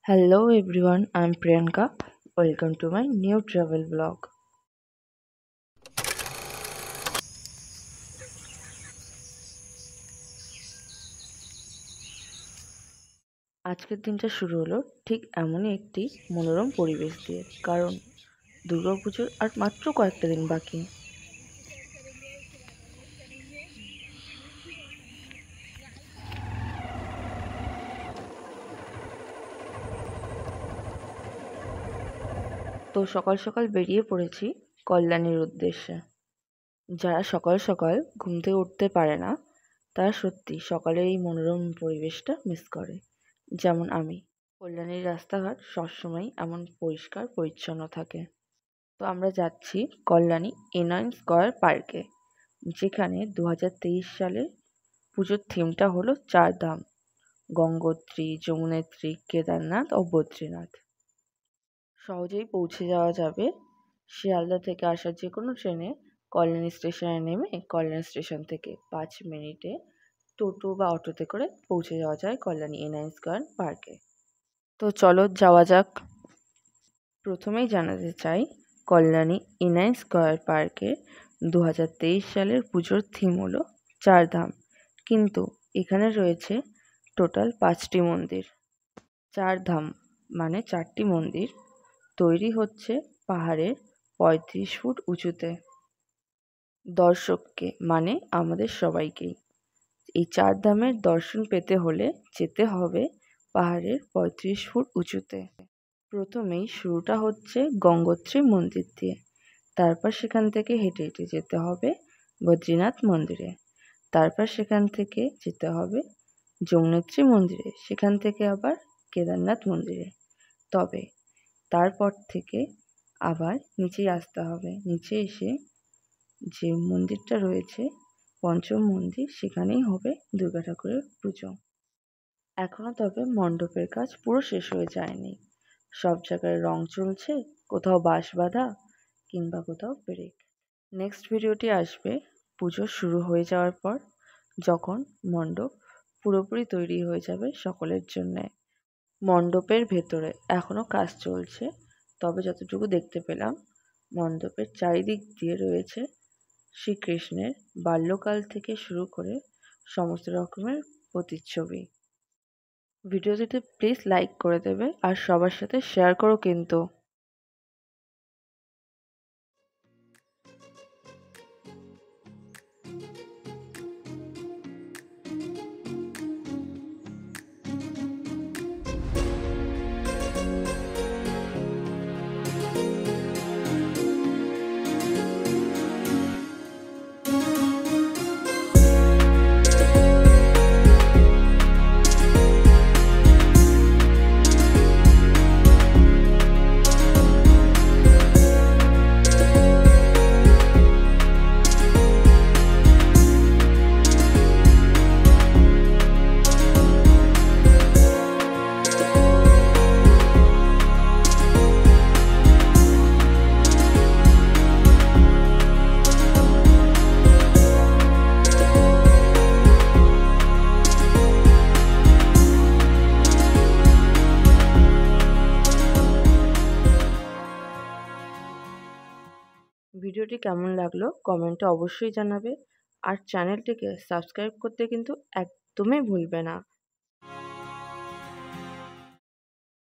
Hello everyone, I'm Priyanka. Welcome to my new travel vlog. আজকের দিনটা শুরু হলো ঠিক এমনই একটি মনোরম পরিবেশ দিয়ে, কারণ দুর্গাপুজোর আর মাত্র কয়েকটা দিন বাকি। তো সকাল সকাল বেরিয়ে পড়েছি কল্যাণীর উদ্দেশ্যে। যারা সকাল সকাল ঘুম থেকে উঠতে পারে না, তারা সত্যি সকালের এই মনোরম পরিবেশটা মিস করে, যেমন আমি। কল্যাণীর রাস্তাঘাট সবসময় এমন পরিষ্কার পরিচ্ছন্ন থাকে। তো আমরা যাচ্ছি কল্যাণী A-9 স্কয়ার পার্কে, যেখানে 2023 সালে পুজোর থিমটা হলো 4 ধাম: গঙ্গোত্রী, যমুনেত্রী, কেদারনাথ ও বদ্রীনাথ। সহজেই পৌঁছে যাওয়া যাবে শিয়ালদা থেকে আসা যে কোনো ট্রেনে। কল্যাণী স্টেশনে নেমে কল্যাণী স্টেশন থেকে 5 মিনিটে টোটো বা অটোতে করে পৌঁছে যাওয়া যায় কল্যাণী A-9 স্কয়ার পার্কে। তো চলো যাওয়া যাক। প্রথমেই জানাতে চাই, কল্যাণী A-9 স্কয়ার পার্কে 2023 সালের পুজোর থিম হলো 4 ধাম, কিন্তু এখানে রয়েছে টোটাল 5টি মন্দির। 4 ধাম মানে 4টি মন্দির তৈরি হচ্ছে পাহাড়ের 35 ফুট উঁচুতে। দর্শককে মানে আমাদের সবাইকেই এই 4 ধামের দর্শন পেতে হলে যেতে হবে পাহাড়ের 35 ফুট উঁচুতে। প্রথমেই শুরুটা হচ্ছে গঙ্গোত্রী মন্দির দিয়ে, তারপর সেখান থেকে হেঁটে হেঁটে যেতে হবে বদ্রীনাথ মন্দিরে, তারপর সেখান থেকে যেতে হবে যমুনেত্রী মন্দিরে, সেখান থেকে আবার কেদারনাথ মন্দিরে। তবে তারপর থেকে আবার নিচেই আসতে হবে। নিচে এসে যে মন্দিরটা রয়েছে পঞ্চম মন্দির, সেখানেই হবে দুর্গা ঠাকুরের পুজো। এখনো তবে মণ্ডপের কাজ পুরো শেষ হয়ে যায়নি। সব জায়গায় রং চলছে, কোথাও বাঁশ বাঁধা কিংবা কোথাও পেরেক। নেক্সট ভিডিওটি আসবে পুজো শুরু হয়ে যাওয়ার পর, যখন মণ্ডপ পুরোপুরি তৈরি হয়ে যাবে সকলের জন্যে। মণ্ডপের ভেতরে এখনও কাজ চলছে, তবে যতটুকু দেখতে পেলাম মণ্ডপের চারিদিক দিয়ে রয়েছে শ্রীকৃষ্ণের বাল্যকাল থেকে শুরু করে সমস্ত রকমের প্রতিচ্ছবি। ভিডিওটিতে প্লিজ লাইক করে দেবে আর সবার সাথে শেয়ার করো কিন্তু। ভিডিওটি কেমন লাগলো কমেন্টে অবশ্যই জানাবে, আর চ্যানেলটিকে সাবস্ক্রাইব করতে কিন্তু একদমই ভুলবে না।